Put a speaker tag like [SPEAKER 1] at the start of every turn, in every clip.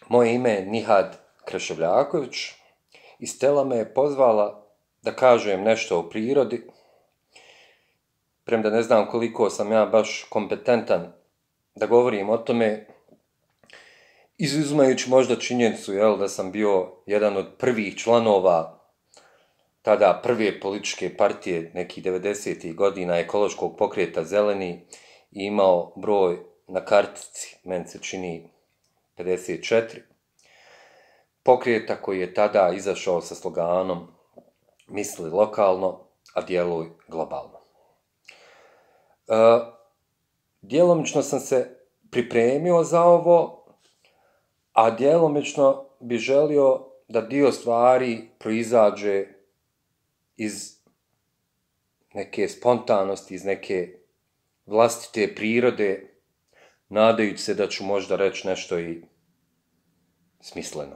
[SPEAKER 1] Moje ime je Nihad Kreševljaković i Stella me je pozvala da kažem nešto o prirodi, premda ne znam koliko sam ja baš kompetentan da govorim o tome, izuzimajući možda činjenicu da sam bio jedan od prvih članova tada prve političke partije nekih 90. godina ekološkog pokreta Zeleni i imao broj na kartici, meni se čini 54, pokreta koji je tada izašao sa sloganom misli lokalno, a djeluj globalno. Djelomično sam se pripremio za ovo, a djelomično bi želio da dio stvari proizađe iz neke spontanosti, iz neke vlastite prirode, nadajući se da ću možda reći nešto i smisleno.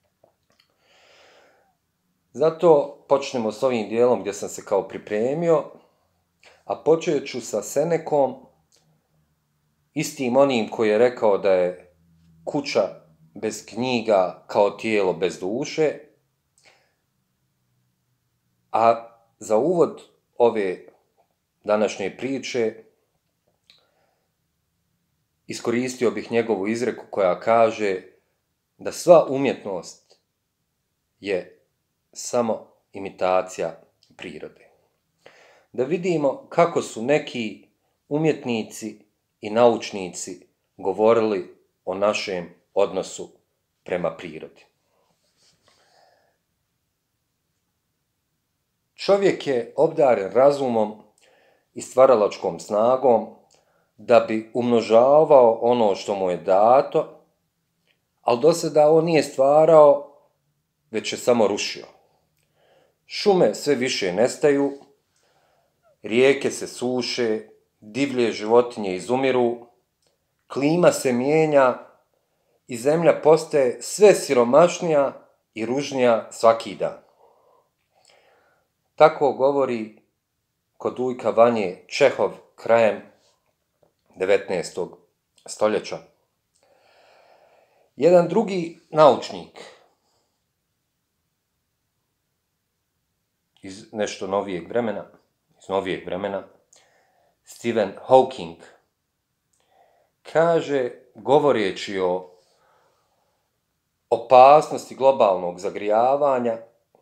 [SPEAKER 1] Zato počnemo s ovim dijelom gdje sam se kao pripremio, a počet ću sa Senekom, istim onim koji je rekao da je kuća bez knjiga kao tijelo bez duše, a za uvod ove današnje priče iskoristio bih njegovu izreku koja kaže da sva umjetnost je samo imitacija prirode. Da vidimo kako su neki umjetnici i naučnici govorili o našem odnosu prema prirodi. Čovjek je obdaren razumom i stvaralačkom snagom da bi umnožavao ono što mu je dato, ali do sada on nije stvarao, već je samo rušio. Šume sve više nestaju, rijeke se suše, divlje životinje izumiru, klima se mijenja i zemlja postaje sve siromašnija i ružnija svaki dan. Tako govori kod ujka Vanje Čehov krajem 19. stoljeća. Jedan drugi naučnik iz nešto novijeg vremena, Stephen Hawking, kaže, govoreći o opasnosti globalnog zagrijavanja,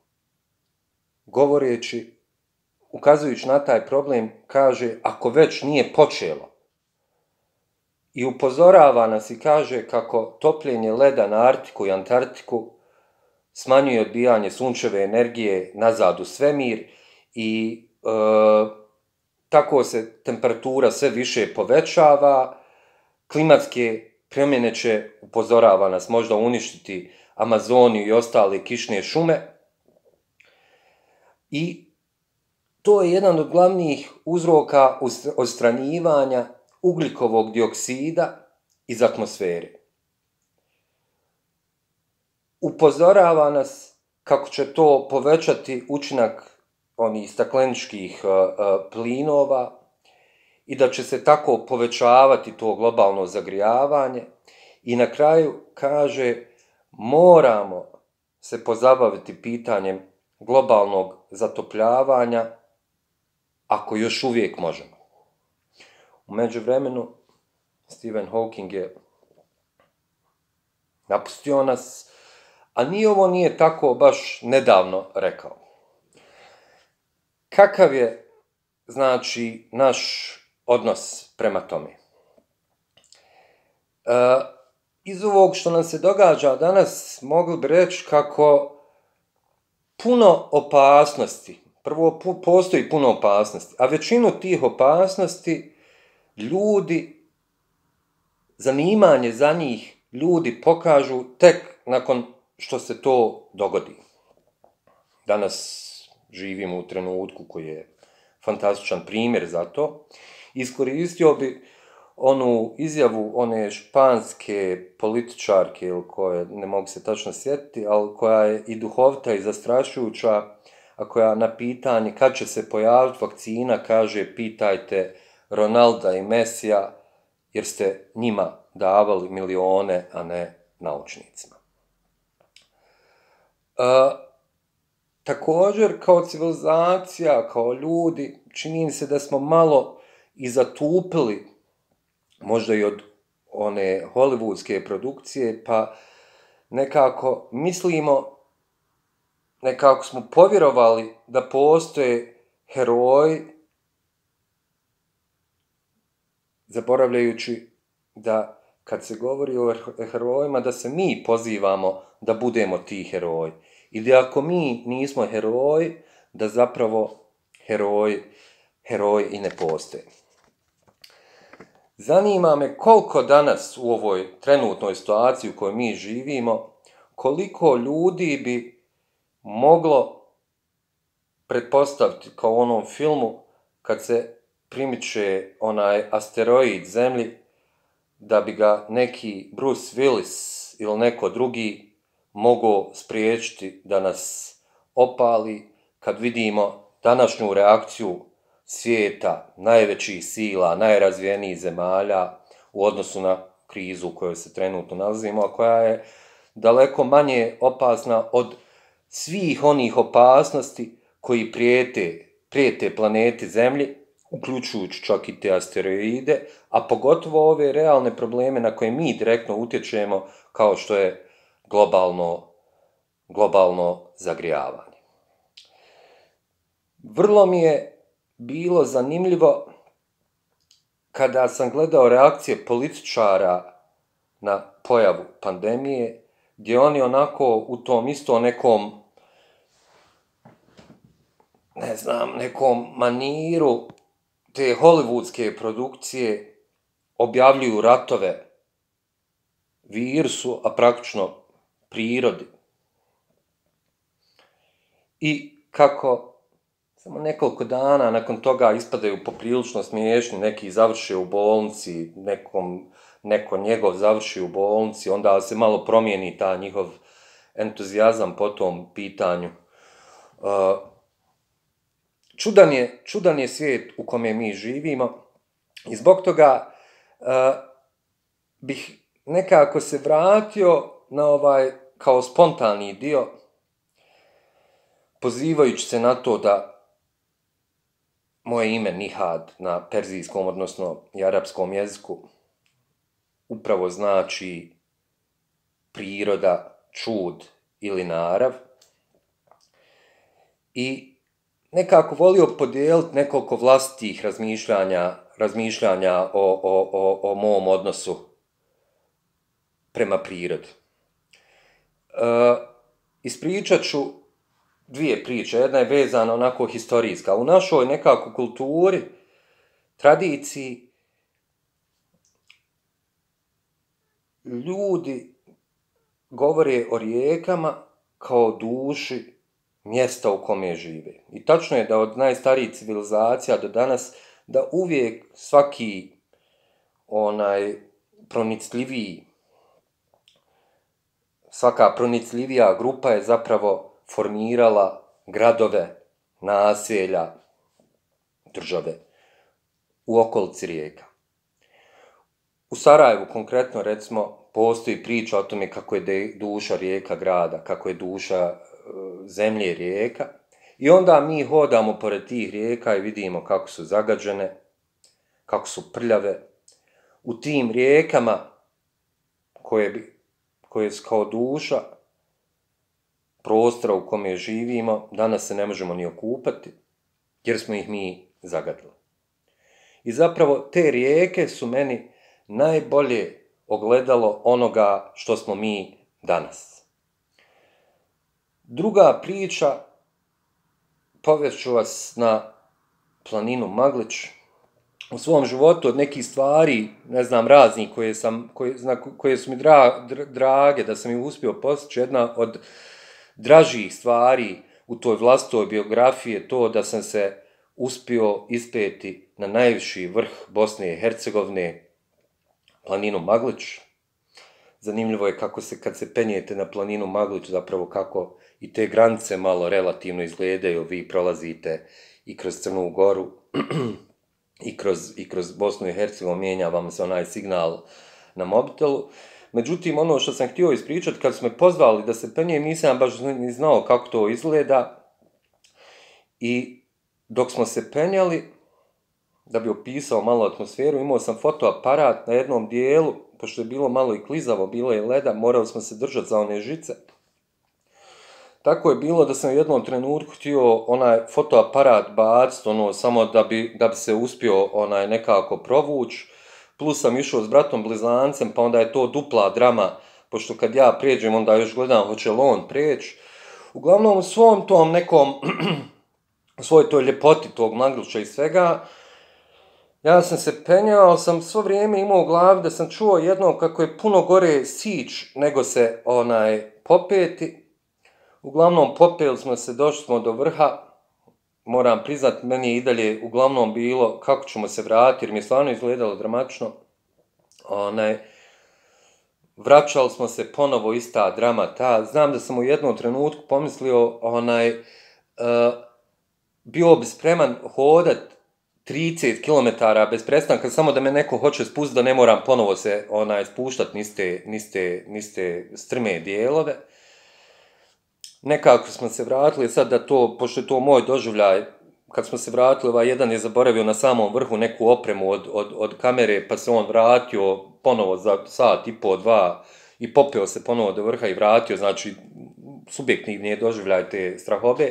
[SPEAKER 1] ukazujući na taj problem, kaže, ako već nije počelo, i upozorava nas i kaže kako topljenje leda na Arktiku i Antarktiku smanjuje odbijanje sunčeve energije nazad u svemir i tako se temperatura sve više povećava, klimatske promjene će, upozorava nas, možda uništiti Amazoniju i ostale kišne šume. I to je jedan od glavnih uzroka odstranjivanja ugljikovog dioksida iz atmosfere. Upozorava nas kako će to povećati učinak onih stakleničkih plinova i da će se tako povećavati to globalno zagrijavanje. I na kraju kaže, moramo se pozabaviti pitanjem globalnog zatopljavanja ako još uvijek možemo. U međuvremenu Stephen Hawking je napustio nas, a ni ovo nije tako baš nedavno rekao. Kakav je, znači, naš odnos prema tome? Iz ovog što nam se događa danas mogli bi reći kako puno opasnosti, prvo postoji puno opasnosti, a većinu tih opasnosti zanimanje za njih ljudi pokažu tek nakon što se to dogodi. Danas živimo u trenutku koji je fantastičan primjer za to. Iskoristio bi onu izjavu one španske političarke, koje ne mogu se tačno sjetiti, ali koja je i duhovita i zastrašujuća, a koja na pitanje kad će se pojaviti vakcina kaže, pitajte Ronalda i Mesija, jer ste njima davali milione, a ne naučnicima. Također, kao civilizacija, kao ljudi, čini mi se da smo malo i zatupili, možda i od one hollywoodske produkcije, pa nekako mislimo, nekako smo povjerovali da postoje heroji, zaboravljajući da kad se govori o herojima, da se mi pozivamo da budemo ti heroji. Ili ako mi nismo heroji, da zapravo heroji i ne postoje. Zanima me koliko danas u ovoj trenutnoj situaciji u kojoj mi živimo, koliko ljudi bi moglo pretpostaviti kao u onom filmu kad se primiče onaj asteroid Zemlji, da bi ga neki Bruce Willis ili neko drugi mogao spriječiti da nas opali, kad vidimo današnju reakciju svijeta, najvećih sila, najrazvijenijih zemalja u odnosu na krizu u kojoj se trenutno nalazimo, a koja je daleko manje opasna od svih onih opasnosti koji prijete planeti Zemlji, uključujući čak i te asteroide, a pogotovo ove realne probleme na koje mi direktno utječemo, kao što je globalno zagrijavanje. Vrlo mi je bilo zanimljivo kada sam gledao reakcije političara na pojavu pandemije, gdje oni onako u tom isto nekom, nekom maniru te hollywoodske produkcije objavljuju ratove virusu, a praktično prirodi. I kako samo nekoliko dana nakon toga ispadaju poprilično smiješni, neki završe u bolnici, neko njegov završi u bolnici, onda se malo promijeni ta njihov entuzijazam po tom pitanju. Čudan je svijet u kome mi živimo i zbog toga bih nekako se vratio na ovaj kao spontani dio, pozivajući se na to da moje ime Nihad na perzijskom, odnosno i arapskom jeziku, upravo znači priroda, čud ili narav. I nekako volio podijeliti nekoliko vlastitih razmišljanja o mom odnosu prema prirodi. Ispričat ću dvije priče. Jedna je vezana onako historijska. U našoj nekako kulturi, tradiciji, ljudi govore o rijekama kao duši mjesta u kome žive. I tačno je da od najstarijih civilizacija do danas, da uvijek svaki svaka pronicljivija grupa je zapravo formirala gradove, naselja, države u okolici rijeka. U Sarajevu konkretno, recimo, postoji priča o tome kako je duša rijeka grada, kako je duša zemlje rijeka, i onda mi hodamo pored tih rijeka i vidimo kako su zagađene, kako su prljave. U tim rijekama koje su kao duša prostora u kome živimo, danas se ne možemo ni okupati, jer smo ih mi zagadili. I zapravo te rijeke su meni najbolje ogledalo onoga što smo mi danas. Druga priča, povešću vas na planinu Maglić. U svom životu od nekih stvari, raznih koje su mi drage, da sam ih uspio postići, jedna od dražih stvari u toj vlastitoj biografiji je to da sam se uspio ispeti na najviši vrh Bosne i Hercegovine, planinu Maglić. Zanimljivo je kako se, kad se penjete na planinu Maglić, zapravo kako i te granice malo relativno izgledaju. Vi prolazite i kroz Crnu Goru i kroz Bosnu i Hercegovinu, mijenja vam se onaj signal na mobitelu. Međutim, ono što sam htio ispričati, kad su me pozvali da se penjem, nisam baš ni znao kako to izgleda. I dok smo se penjali, da bi opisao malo atmosferu, imao sam fotoaparat na jednom dijelu, pošto je bilo malo i klizavo, bilo je leda, morali smo se držati za one žice. Tako je bilo da sam u jednom trenutku htio onaj fotoaparat baciti, samo da bi se uspio nekako provući. Plus sam išao s bratom blizancem, pa onda je to dupla drama, pošto kad ja prijeđem, onda još gledam hoće li on prijeći. Uglavnom, u svom tom nekom, u svojoj toj ljepoti tog Maglića i svega, ja sam se penjao, sam svo vrijeme imao u glavi da sam čuo jednom kako je puno gore sić nego se popeti. Uglavnom, popeli smo se, došli smo do vrha. Moram priznat, meni je i dalje uglavnom bilo kako ćemo se vratiti, jer mi je stvarno izgledalo dramatično. Vraćali smo se ponovo, ista drama ta. Znam da sam u jednom trenutku pomislio, bio bi spreman hodat 30 km bez prestanka, samo da me neko hoće spustiti, da ne moram ponovo se spuštati niste strme dijelove. Nekako smo se vratili, sad da to, pošto je to moj doživljaj, kad smo se vratili, jedan je zaboravio na samom vrhu neku opremu od kamere, pa se on vratio ponovo za sat i po, 2 i popeo se ponovo do vrha i vratio, znači subjektivni je doživljaj te strahobe.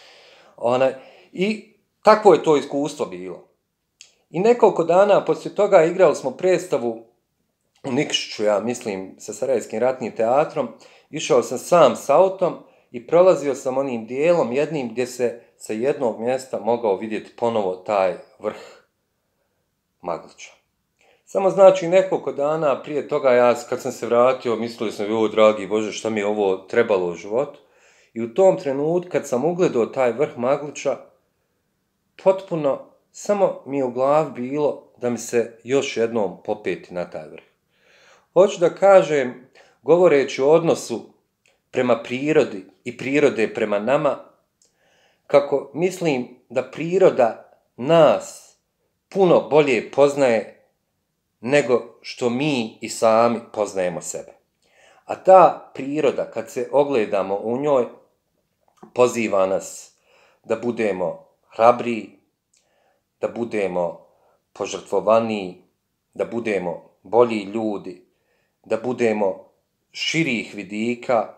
[SPEAKER 1] I takvo je to iskustvo bilo. I nekoliko dana poslije toga igrali smo predstavu u Nikšiću, ja mislim, sa Sarajevskim ratnim teatrom. Išao sam sam s autom i prolazio sam onim dijelom jednim gdje se sa jednog mjesta mogao vidjeti ponovo taj vrh Maglića. Samo znači nekoliko dana prije toga, ja kad sam se vratio, mislio sam, joj dragi Bože, šta mi je ovo trebalo u životu. I u tom trenutku kad sam ugledao taj vrh Maglića, potpuno samo mi je u glavi bilo da mi se još jednom popeti na taj vrh. Hoću da kažem, govoreći o odnosu prema prirodi i prirode prema nama, kako mislim da priroda nas puno bolje poznaje nego što mi i sami poznajemo sebe. A ta priroda, kad se ogledamo u njoj, poziva nas da budemo hrabriji, da budemo požrtvovaniji, da budemo bolji ljudi, da budemo širih vidika,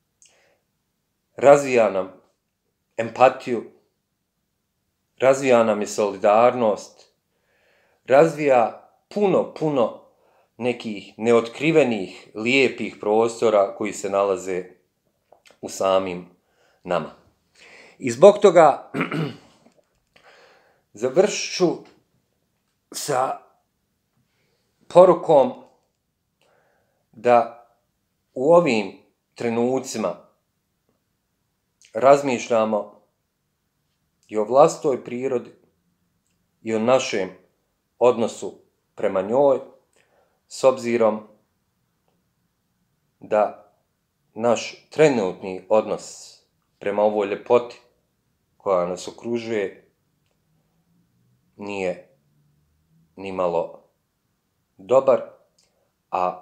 [SPEAKER 1] razvija nam empatiju, razvija nam i solidarnost, razvija puno nekih neotkrivenih, lijepih prostora koji se nalaze u samim nama. I zbog toga završit ću sa porukom da u ovim trenucima razmišljamo i o vlastitoj prirodi i o našem odnosu prema njoj, s obzirom da naš trenutni odnos prema ovoj ljepoti koja nas okružuje nije nimalo dobar, a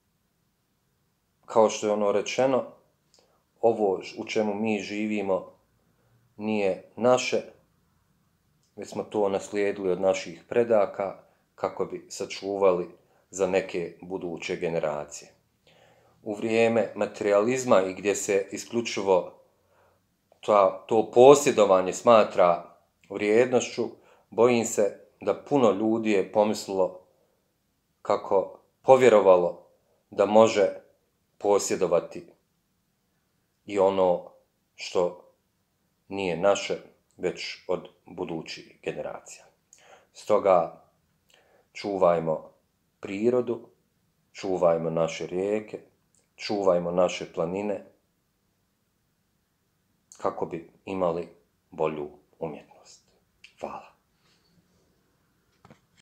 [SPEAKER 1] kao što je ono rečeno, ovo u čemu mi živimo nije naše, već smo to naslijedili od naših predaka kako bi sačuvali za neke buduće generacije. U vrijeme materijalizma i gdje se isključivo to posjedovanje smatra vrijednošću, bojim se da puno ljudi je pomislilo kako povjerovalo da može posjedovati i ono što nije naše, već od budućih generacija. Stoga čuvajmo prirodu, čuvajmo naše rijeke, čuvajmo naše planine, kako bi imali bolju umjetnost. Hvala.